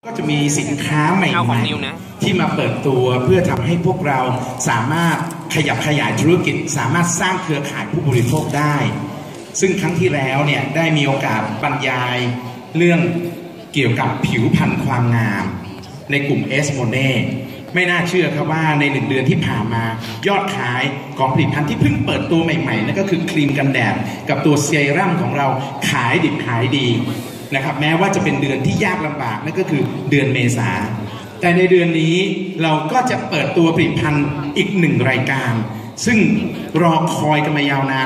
ก็จะมีสินค้าใหม่ๆที่มาเปิดตัวเพื่อทำให้พวกเราสามารถขยับขยายธุรกิจสามารถสร้างเครือข่ายผู้บริโภคได้ซึ่งครั้งที่แล้วเนี่ยได้มีโอกาสบรรยายเรื่องเกี่ยวกับผิวพรรณความงามในกลุ่ม S Monet ไม่น่าเชื่อครับว่าใน1 เดือนที่ผ่านมายอดขายของผลิตภัณฑ์ที่เพิ่งเปิดตัวใหม่ๆนั่นก็คือครีมกันแดดกับตัวเซรั่มของเราขายดิบขายดีนะครับแม้ว่าจะเป็นเดือนที่ยากลำบากนั่นก็คือเดือนเมษาแต่ในเดือนนี้เราก็จะเปิดตัวผลิตภัณฑ์อีก1 รายการซึ่งรอคอยกันมายาวนาน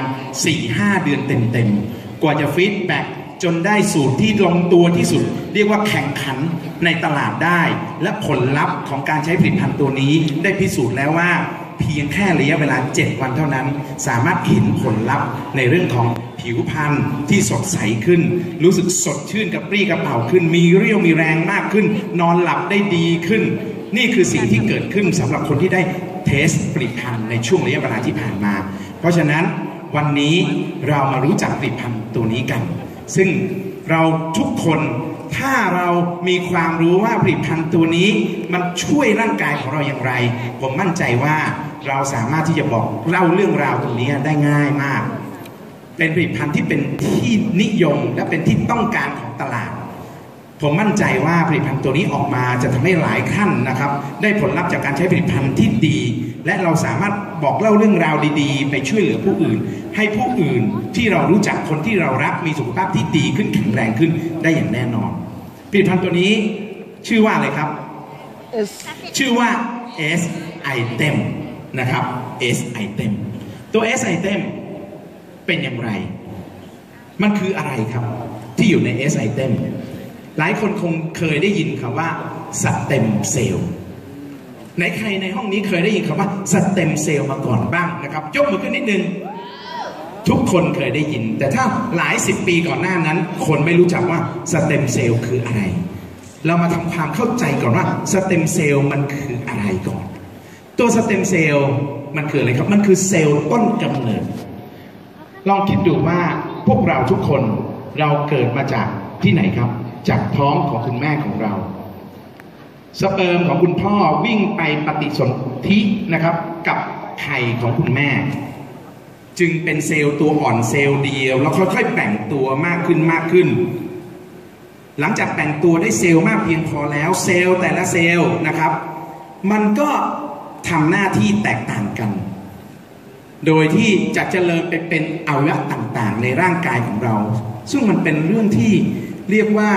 4-5 เดือนเต็มๆกว่าจะฟีดแบ็กจนได้สูตรที่ลงตัวที่สุดเรียกว่าแข่งขันในตลาดได้และผลลัพธ์ของการใช้ผลิตภัณฑ์ตัวนี้ได้พิสูจน์แล้วว่าเพียงแค่ระยะเวลา7 วันเท่านั้นสามารถเห็นผลลัพธ์ในเรื่องของผิวพรรณที่สดใสขึ้นรู้สึกสดชื่นกระปรี้กระเป๋าขึ้นมีเรี่ยวมีแรงมากขึ้นนอนหลับได้ดีขึ้นนี่คือสิ่งที่เกิดขึ้นสำหรับคนที่ได้เทสผลิตภัณฑ์ในช่วงระยะเวลาที่ผ่านมาเพราะฉะนั้นวันนี้เรามารู้จักผลิตภัณฑ์ตัวนี้กันซึ่งเราทุกคนถ้าเรามีความรู้ว่าผลิตภัณฑ์ตัวนี้มันช่วยร่างกายของเราอย่างไรผมมั่นใจว่าเราสามารถที่จะบอกเล่าเรื่องราวตรงนี้ได้ง่ายมากเป็นผลิตภัณฑ์ที่เป็นที่นิยมและเป็นที่ต้องการของตลาดผมมั่นใจว่าผลิตภัณฑ์ตัวนี้ออกมาจะทำให้หลายท่านนะครับได้ผลลัพธ์จากการใช้ผลิตภัณฑ์ที่ดีและเราสามารถบอกเล่าเรื่องราวดีๆไปช่วยเหลือผู้อื่นให้ผู้อื่นที่เรารู้จักคนที่เรารักมีสุขภาพที่ดีขึ้นแข็งแรงขึ้นได้อย่างแน่นอนผลิตภัณฑ์ตัวนี้ชื่อว่าอะไรครับ ชื่อว่า S Item นะครับ S Item ตัว S Item เป็นอย่างไรมันคืออะไรครับที่อยู่ใน S Item หลายคนคงเคยได้ยินคำว่าสเต็มเซลล์ในใครในห้องนี้เคยได้ยินคำว่าสเต็มเซลล์มาก่อนบ้างนะครับยกมือขึ้นนิดนึงทุกคนเคยได้ยินแต่ถ้าหลาย10 ปีก่อนหน้านั้นคนไม่รู้จักว่าสเต็มเซลล์คืออะไรเรามาทำความเข้าใจก่อนว่าสเต็มเซลล์มันคืออะไรก่อนตัวสเต็มเซลล์มันคืออะไรครับมันคือเซลล์ต้นกำเนิดลองคิดดูว่าพวกเราทุกคนเราเกิดมาจากที่ไหนครับจากท้องของคุณแม่ของเราสเปิร์มของคุณพ่อวิ่งไปปฏิสนธินะครับกับไข่ของคุณแม่จึงเป็นเซลล์ตัวอ่อนเซลล์เดียวแล้วค่อยๆแบ่งตัวมากขึ้นมากขึ้นหลังจากแบ่งตัวได้เซลล์มากเพียงพอแล้วเซลล์แต่ละเซลล์นะครับมันก็ทำหน้าที่แตกต่างกันโดยที่จะเจริญไปเป็นอวัยวะต่างๆในร่างกายของเราซึ่งมันเป็นเรื่องที่เรียกว่า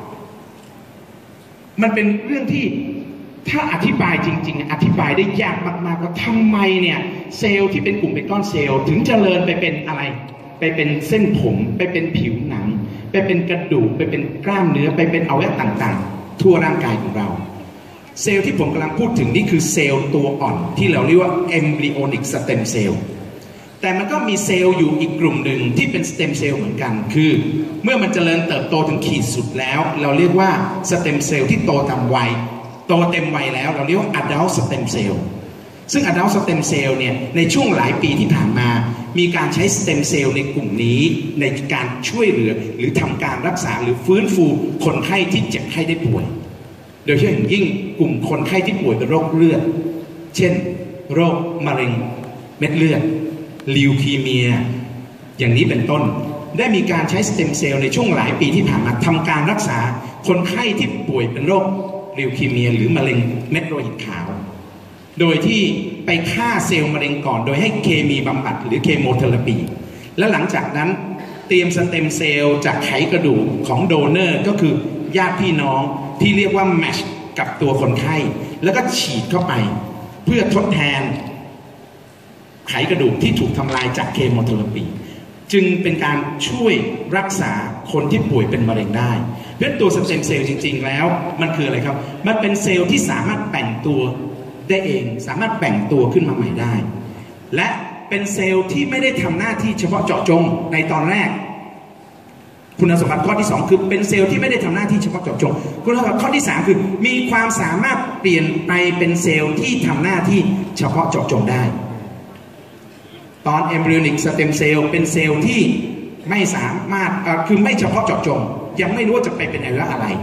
มันเป็นเรื่องที่ถ้าอธิบายจริงๆอธิบายได้ยากมากๆว่าทำไมเนี่ยเซลล์ที่เป็นกลุ่มเป็นก้อนเซลล์ถึงเจริญไปเป็นอะไรไปเป็นเส้นผมไปเป็นผิวหนังไปเป็นกระดูกไปเป็นกล้ามเนื้อไปเป็นอวัยวะต่างๆทั่วร่างกายของเราเซลล์ที่ผมกำลังพูดถึงนี่คือเซลล์ตัวอ่อนที่เราเรียกว่า embryonic stem cell แต่มันก็มีเซลล์อยู่อีกกลุ่มหนึ่งที่เป็นสเต็มเซลล์เหมือนกันคือเมื่อมันเจริญเติบโตถึงขีดสุดแล้วเราเรียกว่าสเต็มเซลล์ที่โตตามวัยโตเต็มวัยแล้วเราเรียกว่า adult stem cell ซึ่ง adult stem cell เนี่ยในช่วงหลายปีที่ผ่านมามีการใช้สเต็มเซลล์ในกลุ่มนี้ในการช่วยเหลือหรือทำการรักษาหรือฟื้นฟูคนไข้ที่เจ็บไข้ได้ป่วยโดยเฉพาะอย่างยิ่งกลุ่มคนไข้ที่ป่วยเป็นโรคเลือดเช่นโรคมะเร็งเม็ดเลือดลิวคีเมียอย่างนี้เป็นต้นได้มีการใช้สเต็มเซลล์ในช่วงหลายปีที่ผ่านมาทำการรักษาคนไข้ที่ป่วยเป็นโรคลิวคีเมียหรือมะเร็งเม็ดโลหิตขาวโดยที่ไปฆ่าเซลล์มะเร็งก่อนโดยให้เคมีบำบัดหรือเคโมเทอราปีและหลังจากนั้นเตรียมสเต็มเซลล์จากไขกระดูกของโดเนอร์ก็คือญาติพี่น้องที่เรียกว่าแมชกับตัวคนไข้แล้วก็ฉีดเข้าไปเพื่อทดแทนไขกระดูกที่ถูกทำลายจากเคโมเทอราปีจึงเป็นการช่วยรักษาคนที่ป่วยเป็นมะเร็งได้เพราะตัวสเต็มเซลล์จริงๆแล้วมันคืออะไรครับมันเป็นเซลล์ที่สามารถแบ่งตัวได้เองสามารถแบ่งตัวขึ้นมาใหม่ได้และเป็นเซลล์ที่ไม่ได้ทำหน้าที่เฉพาะเจาะจงในตอนแรกคุณสมบัติข้อที่2คือเป็นเซลล์ที่ไม่ได้ทำหน้าที่เฉพาะเจาะจงคุณสมบัติข้อที่3คือมีความสามารถเปลี่ยนไปเป็นเซลล์ที่ทำหน้าที่เฉพาะเจาะจงได้ตอน embryonic stem cell เป็นเซลล์ที่ไม่สามารถคือไม่เฉพาะเจาะจงยังไม่รู้ว่าจะไปเป็นอะไร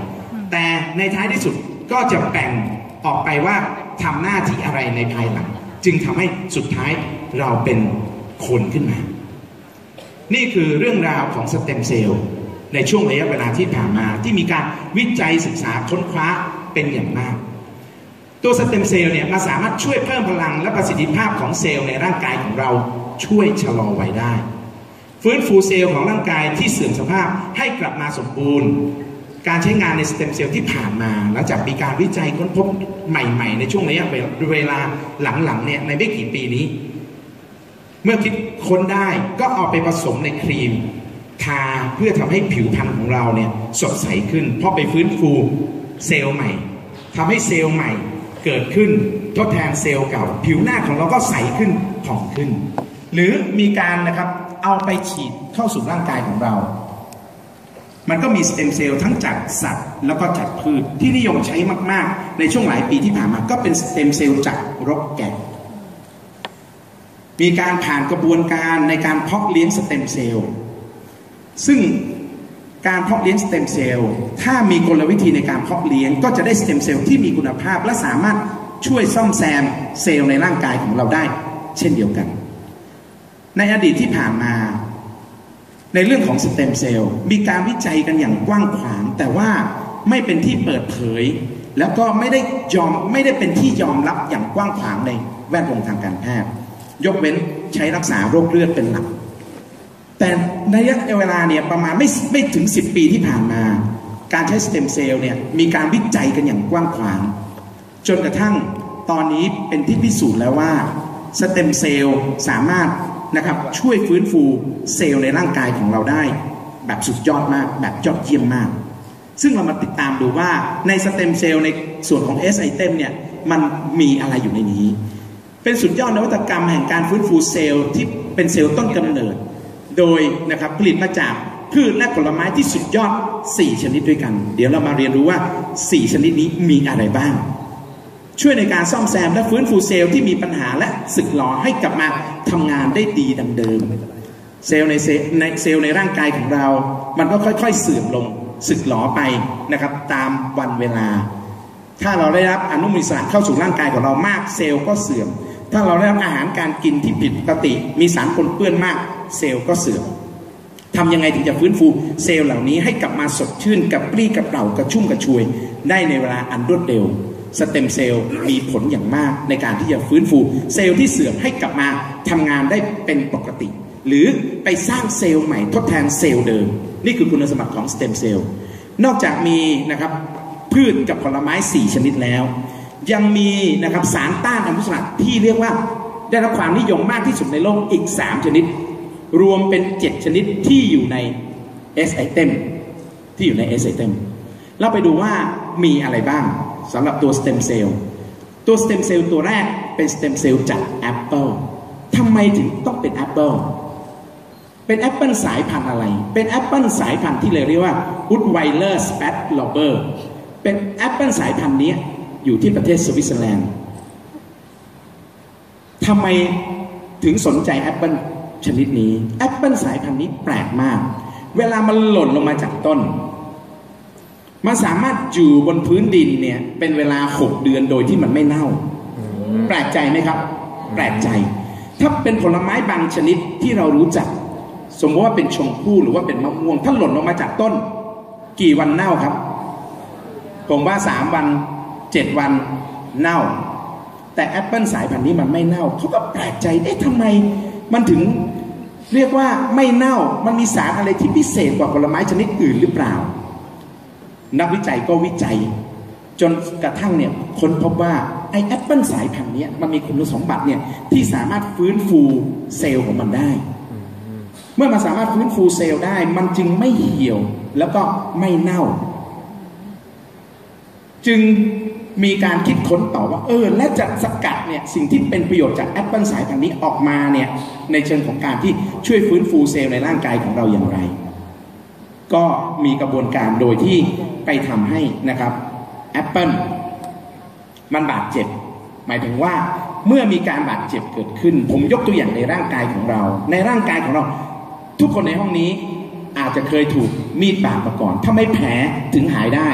แต่ในท้ายที่สุดก็จะแบ่งออกไปว่าทำหน้าที่อะไรในภายหลังจึงทำให้สุดท้ายเราเป็นคนขึ้นมานี่คือเรื่องราวของสเต็มเซลล์ในช่วงระยะเวลาที่ผ่านมาที่มีการวิจัยศึกษาค้นคว้าเป็นอย่างมากตัวสเต็มเซลล์เนี่ยมาสามารถช่วยเพิ่มพลังและประสิทธิภาพของเซลล์ในร่างกายของเราช่วยชะลอวัยได้ฟื้นฟูเซลล์ของร่างกายที่เสื่อมสภาพให้กลับมาสมบูรณ์การใช้งานในสเต็มเซลล์ที่ผ่านมาหลังจากมีการวิจัยค้นพบใหม่ๆในช่วงระยะเวลาหลังๆเนี่ยในไม่กี่ปีนี้เมื่อคิดค้นได้ก็เอาไปผสมในครีมทาเพื่อทำให้ผิวพรรณของเราเนี่ยสดใสขึ้นเพราะไปฟื้นฟูเซลล์ใหม่ทำให้เซลล์ใหม่เกิดขึ้นทดแทนเซลล์เก่าผิวหน้าของเราก็ใสขึ้นผ่องขึ้นหรือมีการนะครับเอาไปฉีดเข้าสู่ร่างกายของเรามันก็มีสเต็มเซลล์ทั้งจากสัตว์แล้วก็จากพืชที่นิยมใช้มากๆในช่วงหลายปีที่ผ่านมาก็เป็นสเต็มเซลล์จากรกแกะมีการผ่านกระบวนการในการเพาะเลี้ยงสเต็มเซลล์ซึ่งการเพาะเลี้ยงสเต็มเซลล์ถ้ามีกลวิธีในการเพาะเลี้ยงก็จะได้สเต็มเซลล์ที่มีคุณภาพและสามารถช่วยซ่อมแซมเซลล์ในร่างกายของเราได้เช่นเดียวกันในอดีตที่ผ่านมาในเรื่องของสเต็มเซลล์มีการวิจัยกันอย่างกว้างขวางแต่ว่าไม่เป็นที่เปิดเผยแล้วก็ไม่ได้เป็นที่ยอมรับอย่างกว้างขวางในแวดวงทางการแพทย์ยกเว้นใช้รักษาโรคเลือดเป็นหลักแต่ในระยะเวลาเนี่ยประมาณไม่ถึง10 ปีที่ผ่านมาการใช้สเต็มเซลล์เนี่ยมีการวิจัยกันอย่างกว้างขวางจนกระทั่งตอนนี้เป็นที่พิสูจน์แล้วว่าสเต็มเซลล์สามารถนะครับช่วยฟื้นฟูเซลล์ในร่างกายของเราได้แบบสุดยอดมากแบบยอดเยี่ยมมากซึ่งเรามาติดตามดูว่าในสเต็มเซลล์ในส่วนของ S item เนี่ยมันมีอะไรอยู่ในนี้เป็นสุดยอดนวัตกรรมแห่งการฟื้นฟูเซลล์ที่เป็นเซลล์ต้นกำเนิดโดยนะครับผลิตมาจากพืชและผลไม้ที่สุดยอด4 ชนิดด้วยกันเดี๋ยวเรามาเรียนรู้ว่า4 ชนิดนี้มีอะไรบ้างช่วยในการซ่อมแซมและฟื้นฟูเซลล์ที่มีปัญหาและสึกหรอให้กลับมาทำงานได้ดีดังเดิมเซลล์ในร่างกายของเรามันก็ค่อยๆเสื่อมลงสึกหรอไปนะครับตามวันเวลาถ้าเราได้รับอนุมูลอิสระเข้าสู่ร่างกายของเรามากเซลล์ก็เสื่อมถ้าเราได้รับอาหารการกินที่ผิดปกติมีสารปนเปื้อนมากเซลล์ก็เสื่อมทำยังไงถึงจะฟื้นฟูเซลล์เหล่านี้ให้กลับมาสดชื่นกระปรี้กระเปร่ากระชุ่มกระชวยได้ในเวลาอันรวดเร็วสเต็มเซลล์มีผลอย่างมากในการที่จะฟื้นฟูเซลล์ที่เสื่อมให้กลับมาทำงานได้เป็นปกติหรือไปสร้างเซลล์ใหม่ทดแทนเซลล์เดิมนี่คือคุณสมบัติของสเต็มเซลล์นอกจากมีนะครับพืชกับผลไม้4 ชนิดแล้วยังมีนะครับสารต้านอนุมูลอิสระที่เรียกว่าได้รับความนิยมมากที่สุดในโลกอีก3 ชนิดรวมเป็น7 ชนิดที่อยู่ใน S item เราไปดูว่ามีอะไรบ้างสำหรับตัวสเต็มเซลล์ตัวแรกเป็นสเต็มเซลล์จากแอปเปิลทำไมถึงต้องเป็นแอปเปิลเป็นแอปเปิลสายพันธุ์อะไรเป็นแอปเปิลสายพันธุ์ที่เรียกว่า Woodweiler Spätlauber เป็นแอปเปิลสายพันธุ์นี้อยู่ที่ประเทศสวิตเซอร์แลนด์ทำไมถึงสนใจแอปเปิลชนิดนี้แอปเปิลสายพันธุ์นี้แปลกมากเวลามันหล่นลงมาจากต้นมันสามารถอยู่บนพื้นดินเนี่ยเป็นเวลา6 เดือนโดยที่มันไม่เน่าแปลกใจไหมครับแปลกใจถ้าเป็นผลไม้บางชนิดที่เรารู้จักสมมติว่าเป็นชมพู่หรือว่าเป็นมะม่วงถ้าหล่นลงมาจากต้นกี่วันเน่าครับผมว่า3 วัน7 วันเน่าแต่แอปเปิลสายพันธุ์นี้มันไม่เน่าเขาก็แปลกใจทำไมมันถึงเรียกว่าไม่เน่ามันมีสารอะไรที่พิเศษกว่าผลไม้ชนิดอื่นหรือเปล่านักวิจัยก็วิจัยจนกระทั่งเนี่ยค้นพบว่าไอแอปเปิลสายพันธุ์นี้มันมีคุณสมบัติเนี่ยที่สามารถฟื้นฟูเซลล์ของมันได้เมื่อมันสามารถฟื้นฟูเซลล์ได้มันจึงไม่เหี่ยวแล้วก็ไม่เน่าจึงมีการคิดค้นต่อว่าและจะสกัดเนี่ยสิ่งที่เป็นประโยชน์จากแอปเปิลสายพันธุ์นี้ออกมาเนี่ยในเชิงของการที่ช่วยฟื้นฟูเซลล์ในร่างกายของเราอย่างไรก็มีกระบวนการโดยที่ไปทำให้นะครับแอปเปิลมันบาดเจ็บหมายถึงว่าเมื่อมีการบาดเจ็บเกิดขึ้นผมยกตัวอย่างในร่างกายของเราทุกคนในห้องนี้อาจจะเคยถูกมีดบาดมาก่อนถ้าไม่แผลถึงหายได้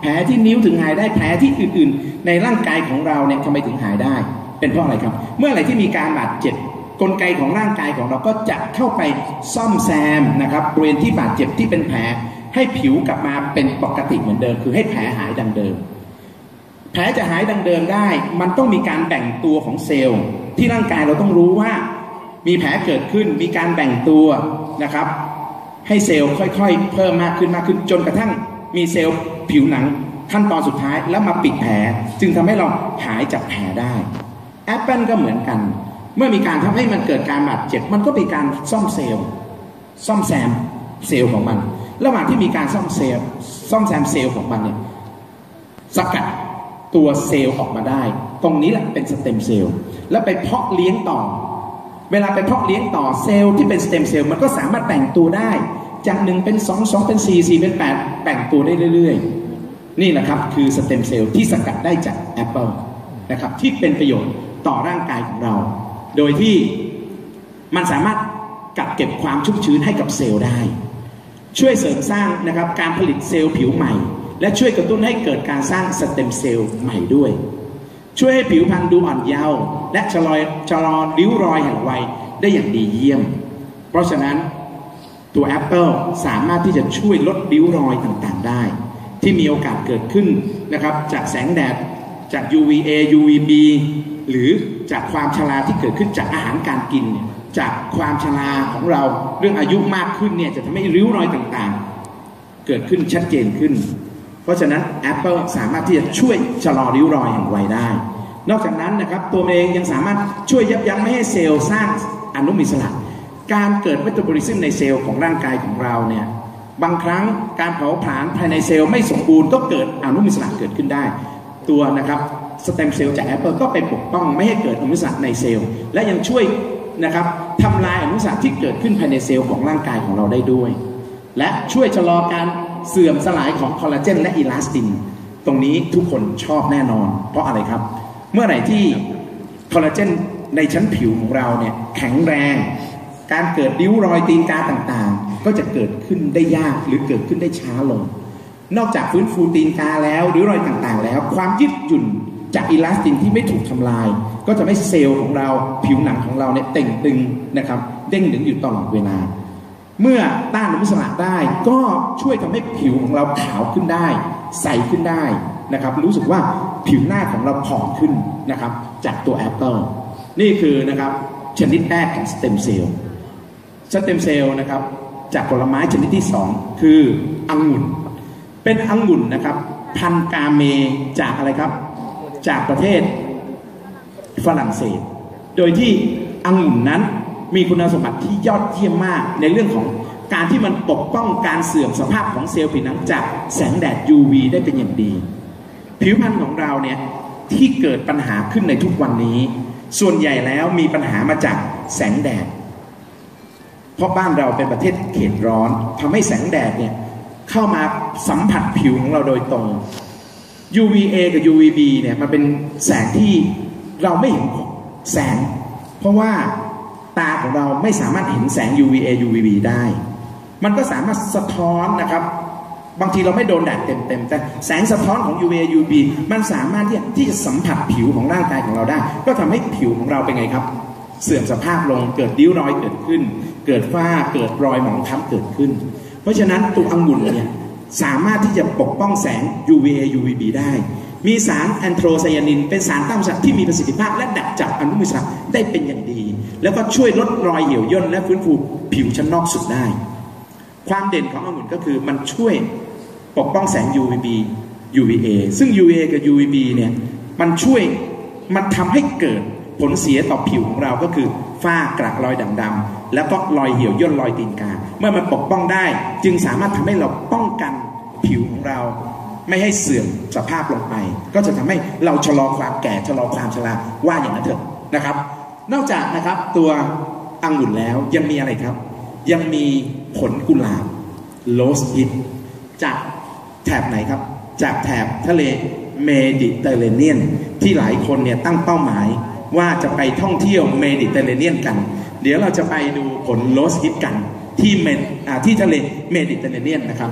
แผลที่นิ้วถึงหายได้แผลที่อื่นๆในร่างกายของเราเนี่ยทำไมถึงหายได้เป็นเพราะอะไรครับเมื่อไหร่ที่มีการบาดเจ็บกลไกของร่างกายของเราก็จะเข้าไปซ่อมแซมนะครับบริเวณที่บาดเจ็บที่เป็นแผลให้ผิวกลับมาเป็นปกติเหมือนเดิมคือให้แผลหายดังเดิมแผลจะหายดังเดิมได้มันต้องมีการแบ่งตัวของเซลล์ที่ร่างกายเราต้องรู้ว่ามีแผลเกิดขึ้นมีการแบ่งตัวนะครับให้เซลล์ค่อยๆเพิ่มมากขึ้นจนกระทั่งมีเซลล์ผิวหนังขั้นตอนสุดท้ายแล้วมาปิดแผลจึงทำให้เราหายจากแผลได้แอปเปิลก็เหมือนกันเมื่อมีการทำให้มันเกิดการบาดเจ็บมันก็เป็นการซ่อมแซมเซลล์ของมันระหว่างที่มีการซ่อมแซมเซลล์ของมันเนี่ยสกัดตัวเซลล์ออกมาได้ตรงนี้แหละเป็นสเต็มเซลล์แล้วไปเพาะเลี้ยงต่อเวลาไปเพาะเลี้ยงต่อเซลล์ที่เป็นสเต็มเซลล์มันก็สามารถแบ่งตัวได้จาก1เป็น2 2เป็น4 4เป็น8แบ่งตัวได้เรื่อยๆนี่นะครับคือสเต็มเซลล์ที่สกัดได้จากแอปเปิลนะครับที่เป็นประโยชน์ต่อร่างกายของเราโดยที่มันสามารถกักเก็บความชุ่มชื้นให้กับเซลล์ได้ช่วยเสริมสร้างนะครับการผลิตเซลล์ผิวใหม่และช่วยกระตุ้นให้เกิดการสร้างสเต็มเซลล์ใหม่ด้วยช่วยให้ผิวพรรณดูอ่อนเยาว์และชะลอริ้วรอยแห่งวัยได้อย่างดีเยี่ยมเพราะฉะนั้นตัวแอปเปิลสามารถที่จะช่วยลดริ้วรอยต่างๆได้ที่มีโอกาสเกิดขึ้นนะครับจากแสงแดดจาก UVA UVB หรือจากความชราที่เกิดขึ้นจากอาหารการกินจากความชราของเราเรื่องอายุมากขึ้นเนี่ยจะทำให้ริ้วรอยต่างๆเกิดขึ้นชัดเจนขึ้นเพราะฉะนั้นแอปเปิลสามารถที่จะช่วยชะลอริ้วรอยแห่งวัยได้นอกจากนั้นนะครับตัวเองยังสามารถช่วยยับยั้งไม่ให้เซลล์สร้างอนุมูลอิสระการเกิดเมตาบอลิซึมในเซลล์ของร่างกายของเราเนี่ยบางครั้งการเผาผลาญภายในเซลล์ไม่สมบูรณ์ก็เกิดอนุมูลอิสระเกิดขึ้นได้ตัวนะครับสเต็มเซลล์จากแอปเปิลก็ไปปกป้องไม่ให้เกิดอนุมูลอิสระในเซลล์และยังช่วยนะครับทำลายอนุมูลอิสระที่เกิดขึ้นภายในเซลล์ของร่างกายของเราได้ด้วยและช่วยชะลอการเสื่อมสลายของคอลลาเจนและอิลาสตินตรงนี้ทุกคนชอบแน่นอนเพราะอะไรครับเมื่อไหร่ที่คอลลาเจนในชั้นผิวของเราเนี่ยแข็งแรงการเกิดริ้วรอยตีนกาต่างๆก็จะเกิดขึ้นได้ยากหรือเกิดขึ้นได้ช้าลงนอกจากฟื้นฟูตีนกาแล้วริ้วรอยต่างๆแล้วความยืดหยุ่นจากอิลาสตินที่ไม่ถูกทำลายก็จะให้เซลล์ของเราผิวหนังของเราเนี่ยเต่งตึงนะครับเด้งดึงอยู่ตลอดเวลาเมื่อต้านอนุมูลอิสระได้ก็ช่วยทำให้ผิวของเราขาวขึ้นได้ใสขึ้นได้นะครับรู้สึกว่าผิวหน้าของเราผ่องขึ้นนะครับจากตัวแอปเปิลนี่คือนะครับชนิดแรกของสเต็มเซลล์นะครับจากผลไม้ชนิดที่2คือองุ่นเป็นองุ่นนะครับพันธุ์กาเมจากอะไรครับจากประเทศฝรั่งเศสโดยที่องุ่นนั้นมีคุณสมบัติที่ยอดเยี่ยมมากในเรื่องของการที่มันปกป้องการเสื่อมสภาพของเซลล์ผิวหนังจากแสงแดด UV ได้เป็นอย่างดีผิวพรรณของเราเนี่ยที่เกิดปัญหาขึ้นในทุกวันนี้ส่วนใหญ่แล้วมีปัญหามาจากแสงแดดเพราะบ้านเราเป็นประเทศเขตร้อนทำให้แสงแดดเนี่ยเข้ามาสัมผัสผิวของเราโดยตรง UVA กับ UVB เนี่ยมันเป็นแสงที่เราไม่เห็นแสงเพราะว่าตาของเราไม่สามารถเห็นแสง UVA UVB ได้มันก็สามารถสะท้อนนะครับบางทีเราไม่โดนแดดเต็มแต่แสงสะท้อนของ UVA UVB มันสามารถที่จะสัมผัสผิวของร่างกายของเราได้ก็ทำให้ผิวของเราเป็นไงครับเสื่อมสภาพลงเกิดริ้วรอยเกิดขึ้นเกิดฝ้าเกิดรอยหมองคล้ำเกิดขึ้นเพราะฉะนั้นตัวองุ่นเนี่ยสามารถที่จะปกป้องแสง UVA UVB ได้มีสารแอนโทรไซยานินเป็นสารต้านอนุมูลอิสระที่มีประสิทธิภาพและดักจับอนุมูลอิสระได้เป็นอย่างดีแล้วก็ช่วยลดรอยเหี่ยวย่นและฟื้นฟูผิวชั้นนอกสุดได้ความเด่นขององุ่นก็คือมันช่วยปกป้องแสง UVB UVA ซึ่ง UVA กับ UVB เนี่ยมันทำให้เกิดผลเสียต่อผิวของเราก็คือฝ้ากระรอยด่างดำแล้วก็รอยเหี่ยวย่นรอยตีนกาเมื่อมันปกป้องได้จึงสามารถทำให้เราป้องกันผิวของเราไม่ให้เสื่อมสภาพลงไปก็จะทำให้เราชะลอความแก่ชะลอความชราว่าอย่างนั้นเถอะนะครับนอกจากนะครับตัวองุ่นแล้วยังมีอะไรครับยังมีผลกุหลาบโรสฮิปจากแถบไหนครับจากแถบทะเลเมดิเตอร์เรเนียนที่หลายคนเนี่ยตั้งเป้าหมายว่าจะไปท่องเที่ยวเมดิเตอร์เรเนียนกันเดี๋ยวเราจะไปดูผลโรสฮิปกันที่ทะเลเมดิเตอร์เรเนียนนะครับ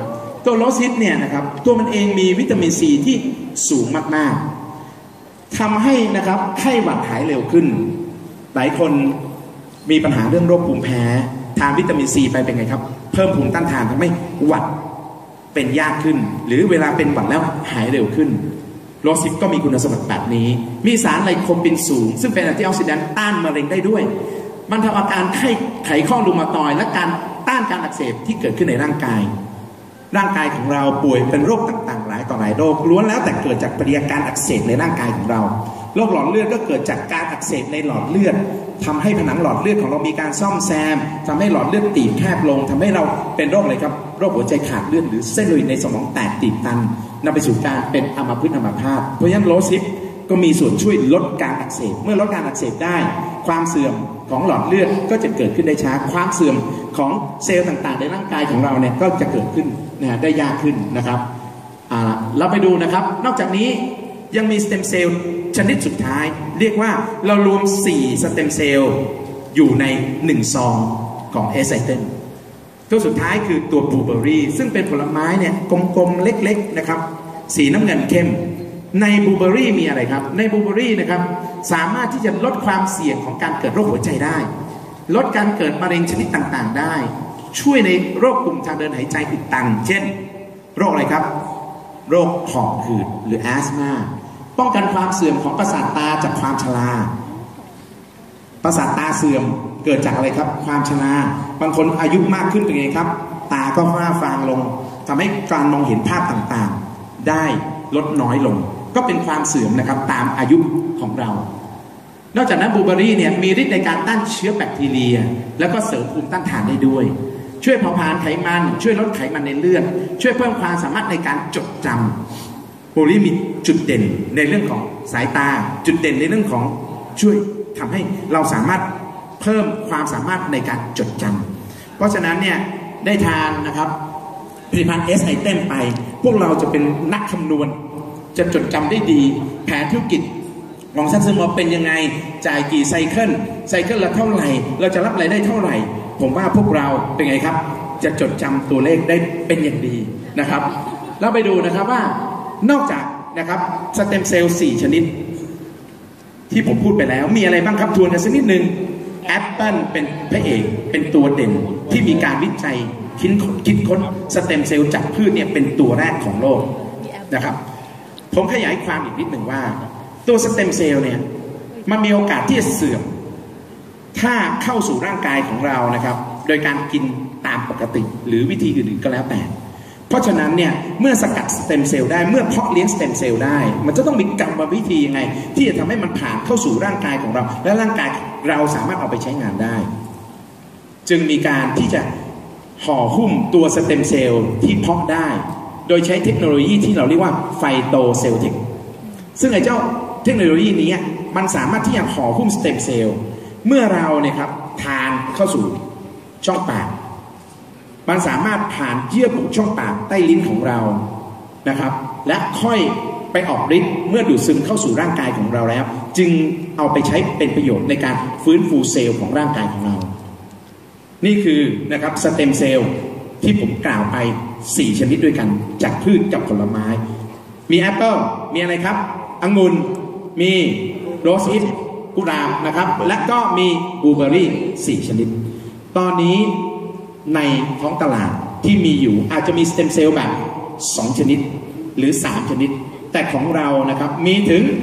ตัวโรซิปเนี่ยนะครับตัวมันเองมีวิตามินซีที่สูงมากๆทำให้นะครับไข้หวัดหายเร็วขึ้นหลายคนมีปัญหาเรื่องโรคภูมิแพ้ทานวิตามินซีไปเป็นไงครับเพิ่มภูมิต้านทานทำให้หวัดเป็นยากขึ้นหรือเวลาเป็นหวัดแล้วหายเร็วขึ้นโรซิปก็มีคุณสมบัติแบบนี้มีสารไลโคปินสูงซึ่งเป็นแอนตี้ออกซิแดนต์ต้านมะเร็งได้ด้วยบรรเทาอาการไขข้อรูมาตอยด์และการต้านการอักเสบที่เกิดขึ้นในร่างกายของเราป่วยเป็นโรคต่างๆหลายต่อหลายโรคล้วนแล้วแต่เกิดจากปฏิกิริยาการอักเสบในร่างกายของเราโรคหลอดเลือดก็เกิดจากการอักเสบในหลอดเลือดทำให้ผนังหลอดเลือดของเรามีการซ่อมแซมทำให้หลอดเลือดตีบแคบลงทำให้เราเป็นโรคอะไรครับโรคหัวใจขาดเลือดหรือเส้นโลหิตในสมองแตกตีบตันนำไปสู่การเป็นอัมพฤกษ์อัมพาตเพราะฉะนั้นโรซิปก็มีส่วนช่วยลดการอักเสบเมื่อลดการอักเสบได้ความเสื่อมของหลอดเลือดก็จะเกิดขึ้นได้ช้าความเสื่อมของเซลล์ต่างๆในร่างกายของเราเนี่ยก็จะเกิดขึ้นได้ยากขึ้นนะครับเราไปดูนะครับนอกจากนี้ยังมีสเต็มเซลล์ชนิดสุดท้ายเรียกว่าเรารวม4สเต็มเซลล์อยู่ใน1ซองของเอสไซเทนตัวสุดท้ายคือตัวบลูเบอร์รี่ซึ่งเป็นผลไม้เนี่ยกลมๆเล็กๆนะครับสีน้ำเงินเข้มในบลูเบอร์รี่มีอะไรครับในบลูเบอร์รี่นะครับสามารถที่จะลดความเสี่ยงของการเกิดโรคหัวใจได้ลดการเกิดมะเร็งชนิดต่างๆได้ช่วยในโรคกลุ่มทางเดินหายใจอุดตันเช่นโรคอะไรครับโรคหอบหืดหรือแอสมาป้องกันความเสื่อมของประสาทตาจากความชราประสาทตาเสื่อมเกิดจากอะไรครับความชราบางคนอายุมากขึ้นเป็นไงครับตาก็ฝ้าฟางลงทำให้การมองเห็นภาพต่างๆได้ลดน้อยลงก็เป็นความเสื่อมนะครับตามอายุของเรานอกจากนั้นบลูเบอร์รี่เนี่ยมีฤทธิ์ในการต้านเชื้อแบคทีเรียแล้วก็เสริมภูมิต้านทานได้ด้วยช่วยเผาผลาญไขมันช่วยลดไขมันในเลือดช่วยเพิ่มความสามารถในการจดจำบลูเบอร์รี่มีจุดเด่นในเรื่องของสายตาจุดเด่นในเรื่องของช่วยทำให้เราสามารถเพิ่มความสามารถในการจดจำเพราะฉะนั้นเนี่ยได้ทานนะครับผลิตภัณฑ์เอสไอเทมไปพวกเราจะเป็นนักคำนวณจะจดจำได้ดีแผนธุรกิจของซักซึมเป็นยังไงจ่ายกี่ไซเคิลละเท่าไหร่เราจะรับรายได้เท่าไหร่ผมว่าพวกเราเป็นไงครับจะจดจำตัวเลขได้เป็นอย่างดีนะครับเราไปดูนะครับว่านอกจากนะครับสเต็มเซลล์4ชนิดที่ผมพูดไปแล้วมีอะไรบ้างครับทวนกันสักนิดนึงแอปเปิลเป็นพระเอกเป็นตัวเด่นที่มีการวิจัยคิดค้นสเต็มเซลล์จากพืชเนี่ยเป็นตัวแรกของโลกนะครับผมขยายความอีกนิดหนึ่งว่าตัวสเต็มเซลล์เนี่ยมันมีโอกาสที่จะเสื่อมถ้าเข้าสู่ร่างกายของเรานะครับโดยการกินตามปกติหรือวิธีอื่นๆก็แล้วแต่เพราะฉะนั้นเนี่ยเมื่อสกัดสเต็มเซลล์ได้เมื่อเพาะเลี้ยงสเต็มเซลล์ได้มันจะต้องมีกรรมวิธียังไงที่จะทำให้มันผ่านเข้าสู่ร่างกายของเราและร่างกายเราสามารถเอาไปใช้งานได้จึงมีการที่จะห่อหุ้มตัวสเต็มเซลล์ที่เพาะได้โดยใช้เทคโนโลยีที่เราเรียกว่าไฟโตเซลเทคซึ่งไอ้เจ้าเทคโนโลยีนี้มันสามารถที่จะห่อหุ้มสเต็มเซลล์เมื่อเราเนี่ยครับทานเข้าสู่ช่องปากมันสามารถผ่านเยื่อบุช่องปากใต้ลิ้นของเรานะครับและค่อยไปออกฤทธิ์เมื่อดูดซึมเข้าสู่ร่างกายของเราแล้วจึงเอาไปใช้เป็นประโยชน์ในการฟื้นฟูเซลล์ของร่างกายของเรานี่คือนะครับสเต็มเซลล์ที่ผมกล่าวไป4ชนิดด้วยกันจากพืชกับผลไม้มีแอปเปิลมีอะไรครับองุ่นมีโรสอิสกุหลาบนะครับและก็มีบลูเบอร์รี่4ชนิดตอนนี้ในท้องตลาดที่มีอยู่อาจจะมีสเต็มเซลล์แบบ2ชนิดหรือ3ชนิดแต่ของเรานะครับมีถึง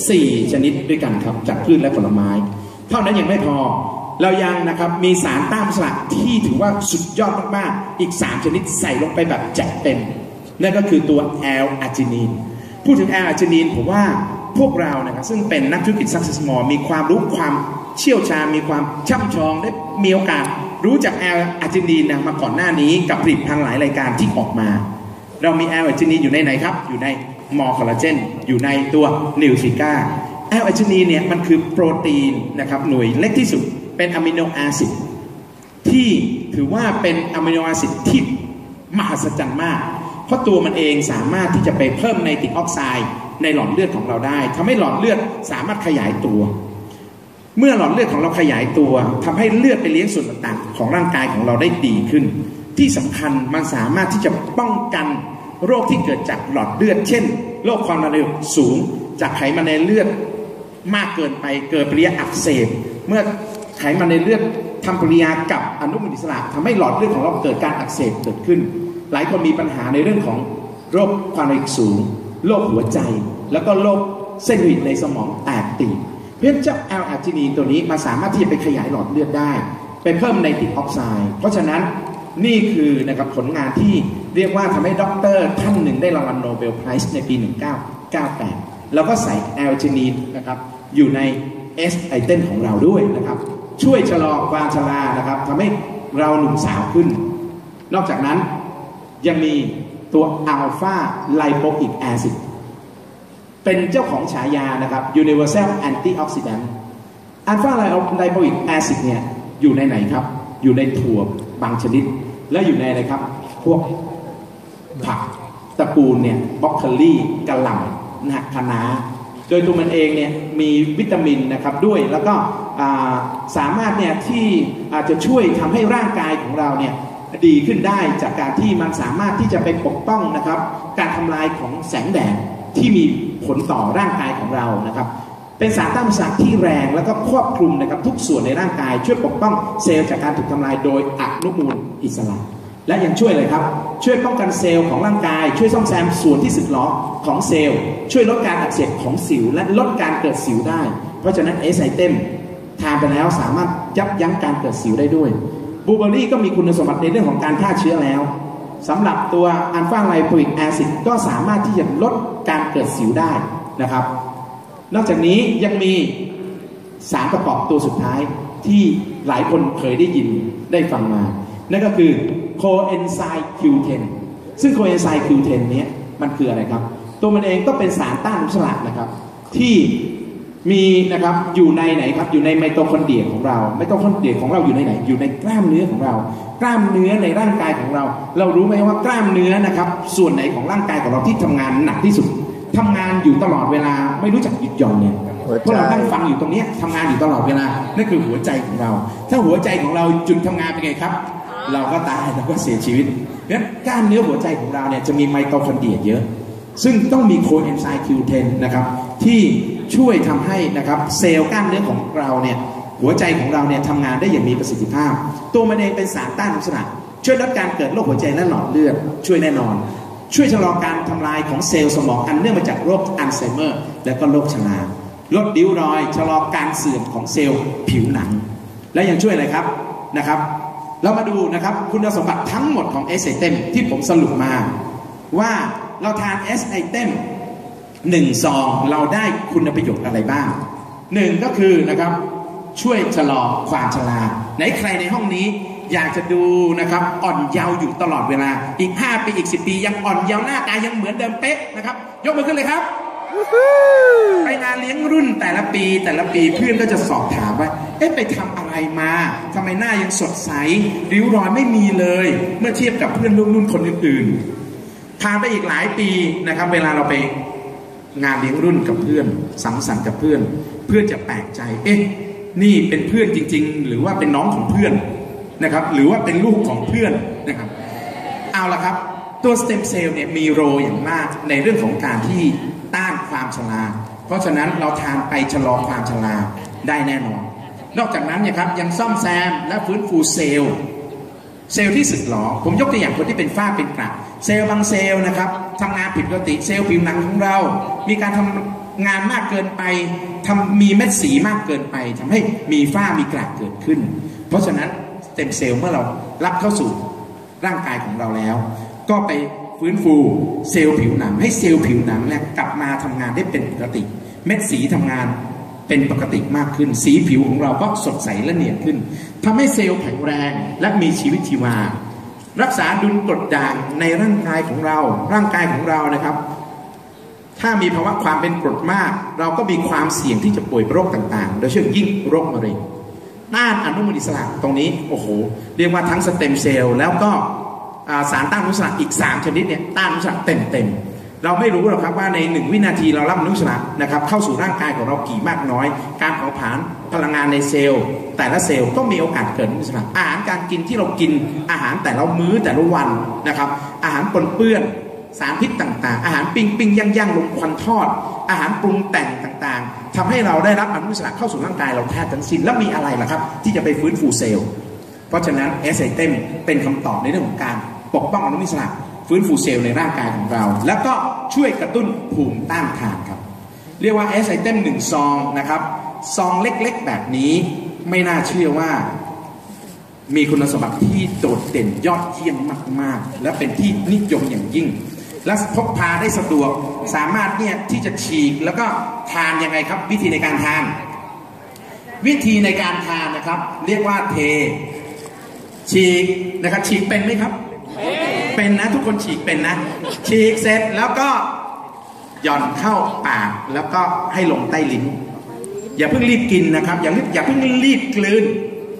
4ชนิดด้วยกันครับจากพืชและผลไม้เท่านั้นยังไม่พอเรายังนะครับมีสารต้านสลัดที่ถือว่าสุดยอดมากๆอีก3ชนิดใส่ลงไปแบบจัดเต็มนั่นก็คือตัวแอลอาร์จินีนพูดถึงแอลอาร์จินีนผมว่าพวกเรานะครับซึ่งเป็นนักธุรกิจซักเซสมอลมีความรู้ความเชี่ยวชาญมีความช่ำชองได้มีโอกาสรู้จักแอลอาร์จินีนมาก่อนหน้านี้กับผลิตภัณฑ์หลายรายการที่ออกมาเรามีแอลอาร์จินีนอยู่ในไหนครับอยู่ในมอร์คอลลาเจนอยู่ในตัวนิวทริก้าแอลอาร์จินีนเนี่ยมันคือโปรตีนนะครับหน่วยเล็กที่สุดเป็นอะมิโนแอซิดที่ถือว่าเป็นอะมิโนแอซิดที่มหัศจรรย์มากเพราะตัวมันเองสามารถที่จะไปเพิ่มไนตริกออกไซด์ในหลอดเลือดของเราได้ทำให้หลอดเลือดสามารถขยายตัวเมื่อหลอดเลือดของเราขยายตัวทำให้เลือดไปเลี้ยงส่วนต่างๆของร่างกายของเราได้ดีขึ้นที่สำคัญมันสามารถที่จะป้องกันโรคที่เกิดจากหลอดเลือดเช่นโรคความดันโลหิตสูงจากไขมันในเลือดมากเกินไปเกิดปฏิกิริยาอักเสบเมื่อไขมันในเลือดทำปฏิกิริยากับอนุมูลอิสระทำให้หลอดเลือดของเราเกิดการอักเสบเกิดขึ้นหลายคนมีปัญหาในเรื่องของโรคความดันโลหิตสูงโรคหัวใจแล้วก็โรคเส้นเลือดในสมองแตกตีบเพราะฉะนั้นเจ้าแอลอาร์จินีนตัวนี้มาสามารถที่จะไปขยายหลอดเลือดได้ไปเพิ่มไนตริกออกไซด์เพราะฉะนั้นนี่คือนะครับผลงานที่เรียกว่าทำให้ด็อกเตอร์ท่านหนึ่งได้รางวัลโนเบลไพรส์ในปี 1998 แล้วก็ใส่แอลจินีนนะครับอยู่ใน S ไอเทมของเราด้วยนะครับช่วยชะลอความชรานะครับทำให้เราหนุ่มสาวขึ้นนอกจากนั้นยังมีตัวอัลฟาไลโปอิกแอซิดเป็นเจ้าของฉายานะครับ Universal Antioxidant อัลฟาไลโปอิกแอซิดเนี่ยอยู่ในไหนครับอยู่ในถั่วบางชนิดและอยู่ในอะไรครับพวกผักตระกูลเนี่ยบรอกโคลีกะหล่ำนะคะน้าโดยตัวมันเองเนี่ยมีวิตามินนะครับด้วยแล้วก็สามารถเนี่ยที่อาจจะช่วยทำให้ร่างกายของเราเนี่ยดีขึ้นได้จากการที่มันสามารถที่จะไปปกป้องนะครับการทำลายของแสงแดดที่มีผลต่อร่างกายของเรานะครับเป็นสารต้านอนุมูลอิสระที่แรงแล้วก็ครอบคลุมนะครับทุกส่วนในร่างกายช่วยปกป้องเซลล์จากการถูกทำลายโดยอนุมูลอิสระและยังช่วยเลยครับช่วยป้องกันเซลล์ของร่างกายช่วยซ่อมแซมส่วนที่สึกหรอของเซลล์ช่วยลดการอักเสบของสิวและลดการเกิดสิวได้เพราะฉะนั้นเอสไอเทมทานไปแล้วสามารถยับยั้งการเกิดสิวได้ด้วยบลูเบอร์รี่ก็มีคุณสมบัติในเรื่องของการฆ่าเชื้อแล้วสำหรับตัวอัลฟาไลโปอิกแอซิดก็สามารถที่จะลดการเกิดสิวได้นะครับนอกจากนี้ยังมีสารประกอบตัวสุดท้ายที่หลายคนเคยได้ยินได้ฟังมานั่นก็คือโคเอนไซม์ Q10 ซึ่งโคเอนไซม์ Q10 เนี้ยมันคืออะไรครับตัวมันเองก็เป็นสารต้านอนุมูลอิสระนะครับที่มีนะครับอยู่ในไหนครับอยู่ในไมโตคอนเดรียของเราไมโตคอนเดรียของเราอยู่ในไหนอยู่ในกล้ามเนื้อของเรากล้ามเนื้อในร่างกายของเราเรารู้ไหมว่ากล้ามเนื้อนะครับส่วนไหนของร่างกายของเราที่ทำงานหนักที่สุดทำงานอยู่ตลอดเวลาไม่รู้จักหยุดหย่อนเนี่ยเพราะเราตั้งฟังอยู่ตรงนี้ทำงานอยู่ตลอดเวลานั่นคือหัวใจของเราถ้าหัวใจของเราหยุดทำงานเป็นไงครับเราก็ตายเราก็เสียชีวิตเพราะฉะนั้นกล้ามเนื้อหัวใจของเราเนี่ยจะมีไมโตคอนเดรียเยอะซึ่งต้องมีโคเอนไซม์ Q10 นะครับที่ช่วยทำให้นะครับเซลล์กล้ามเนื้อของเราเนี่ยหัวใจของเราเนี่ยทำงานได้อย่างมีประสิทธิภาพตัวมันเองเป็นสารต้านอนุมูลอิสระช่วยลดการเกิดโรคหัวใจและหลอดเลือดช่วยแน่นอนช่วยชะลอการทำลายของเซลล์สมองอันเนื่องมาจากโรคอัลไซเมอร์และก็โรคชราลดริ้วรอยชะลอการเสื่อมของเซลล์ผิวหนังและยังช่วยอะไรครับนะครับเรามาดูนะครับคุณสมบัติทั้งหมดของ S Item ที่ผมสรุปมาว่าเราทาน S Item 1 ซองเราได้คุณประโยชน์อะไรบ้าง1ก็คือนะครับช่วยชะลอความชราไหนใครในห้องนี้อยากจะดูนะครับอ่อนเยาว์อยู่ตลอดเวลาอีก5 ปีอีก10 ปียังอ่อนเยาว์หน้าตายังเหมือนเดิมเป๊ะนะครับยกมือขึ้นเลยครับไปงานเลี้ยงรุ่นแต่ละปีเพื่อนก็จะสอบถามว่าไปทำอะไรมาทำไมหน้ายังสดใสริ้วรอยไม่มีเลยเมื่อเทียบกับเพื่อนรุ่นคนอื่นๆผ่านไปอีกหลายปีนะครับเวลาเราไปงานเลี้ยงรุ่นกับเพื่อนสังสรรค์กับเพื่อนจะแปลกใจนี่เป็นเพื่อนจริงๆหรือว่าเป็นน้องของเพื่อนนะครับหรือว่าเป็นลูกของเพื่อนนะครับเอาละครับตัวสเต็มเซลล์เนี่ยมีโรอย่างมากในเรื่องของการที่ต้านความชราเพราะฉะนั้นเราทานไปชะลอความชราได้แน่นอนนอกจากนั้นเนี่ยครับยังซ่อมแซมและฟื้นฟูเซลล์ที่สึกหรอผมยกตัวอย่างคนที่เป็นฝ้าเป็นกระเซลล์บางเซลล์นะครับทำงานผิดปกติเซลล์ผิวหนังของเรามีการทำงานมากเกินไปมีเม็ดสีมากเกินไปทำให้มีฝ้ามีกระเกิดขึ้นเพราะฉะนั้นสเต็มเซลล์เมื่อเรารับเข้าสู่ร่างกายของเราแล้วก็ไปฟื้นฟูเซลล์ผิวหนังให้เซลล์ผิวหนังเนี่ยกลับมาทำงานได้เป็นปกติเม็ดสีทำงานเป็นปกติมากขึ้นสีผิวของเราก็สดใสและเนียนขึ้นทำให้เซลล์แข็งแรงและมีชีวิตชีวารักษาดุลกรดด่างในร่างกายของเรานะครับถ้ามีภาวะความเป็นกรดมากเราก็มีความเสี่ยงที่จะป่วยโรคต่างๆโดยเฉพาะยิ่งโรคมะเร็งต้านอนุมูลอิสระตรงนี้โอ้โหเรียกว่าทั้งสเต็มเซลล์แล้วก็สารต้านอนุมูลอิสระอีก3 ชนิดเนี่ยต้านอนุมูลอิสระเต็มเราไม่รู้หรอกครับว่าใน1วินาทีเรารับอนุมูลอิสระนะครับเข้าสู่ร่างกายของเรากี่มากน้อยการเผาผลาญพลังงานในเซลล์แต่ละเซลล์ก็มีโอกาสเกิดอนุมูลอิสระอาหารการกินที่เรากินอาหารแต่ละมื้อแต่ละวันนะครับอาหารปนเปื้อนสารพิษต่างๆอาหารปิ้งย่างลงควันทอดอาหารปรุงแต่งต่างๆทำให้เราได้รับอนุมูลอิสระเข้าสู่ร่างกายเราแทบทั้งสิ้นแล้วมีอะไรล่ะครับที่จะไปฟื้นฟูเซลล์เพราะฉะนั้นเอสไอเทมเป็นคำตอบในเรื่องของการปกป้องอนุมูลอิสระฟื้นฟูเซลล์ในร่างกายของเราแล้วก็ช่วยกระตุ้นภูมิต้านทานครับเรียกว่าเอสไอเทม1ซองนะครับซองเล็กๆแบบนี้ไม่น่าเชื่อว่ามีคุณสมบัติที่โดดเด่นยอดเยี่ยมมากๆและเป็นที่นิยมอย่างยิ่งและพกพาได้สะดวกสามารถเนี่ยที่จะฉีกแล้วก็ทานยังไงครับวิธีในการทานนะครับเรียกว่าเทฉีกนะครับฉีกเป็นไหมครับเป็นนะทุกคนฉีกเป็นนะฉีกเสร็จแล้วก็หย่อนเข้าปากแล้วก็ให้ลงใต้ลิ้นอย่าเพิ่งรีบกินนะครับอย่าเพิ่งรีบกลืน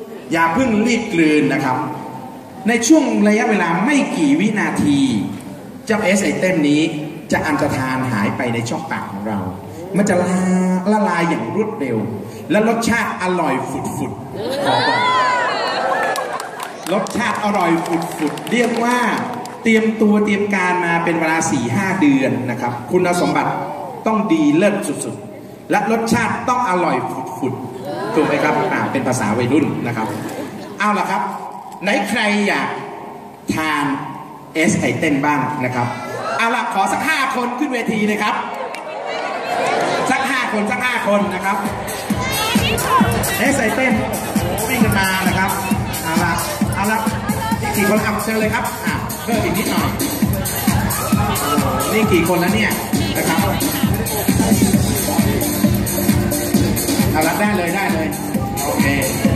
นะครับในช่วงระยะเวลาไม่กี่วินาทีเจ้าเอสไอเทมนี้จะอันตรธานหายไปในช่องปากของเรามันจะละลายอย่างรวดเร็วและรสชาติอร่อยฝุดๆขอบอกรสชาติอร่อยฝุดๆเรียกว่าเตรียมการมาเป็นเวลา 4-5 เดือนนะครับคุณสมบัติต้องดีเลิศสุดๆและรสชาติต้องอร่อยฝุดๆถูกไหมครับเป็นภาษาวัยรุ่นนะครับเอาล่ะครับไหนใครอยากทานเอสไอเทมบ้างนะครับเอาล่ะขอสัก5 คนขึ้นเวทีเลยครับสัก5 คนนะครับเอสไอเทมวิ่งกันมานะครับเอาล่ะนี่กี่คนเชิญเลยครับเพิ่มอีกนิดหน่อยนี่กี่คนแล้วเนี่ยนะครับเอาละได้เลยโอเค